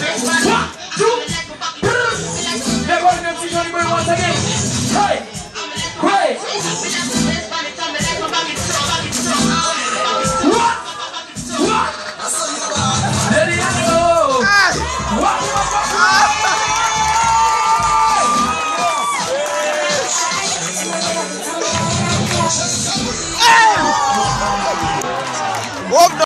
They're going to see Johnny Boy once again. Hey! Great! What? What? There you go! What? Whoop!